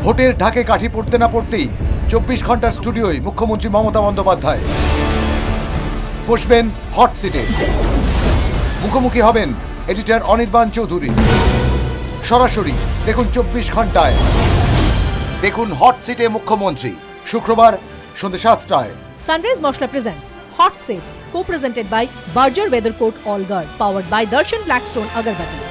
ভোটের ঢাকে কাঠি পড়তে না পড়তেই 24 ঘন্টার স্টুডিওয় মুখ্যমন্ত্রী মমতা বন্দ্যোপাধ্যায় বসবেন হট সিটে। মুখোমুখি হবেন এডিটর অনির্বাণ চৌধুরী। সরাসরি দেখুন 24 ঘন্টায়, দেখুন হট সিটে মুখ্যমন্ত্রী, শুক্রবার সন্ধ্যে 7টায়। Sunrise Moshla presents Hot Seat, co-presented by Berger Weathercoat All Guard, powered by Darshan Blackstone Agarbatti.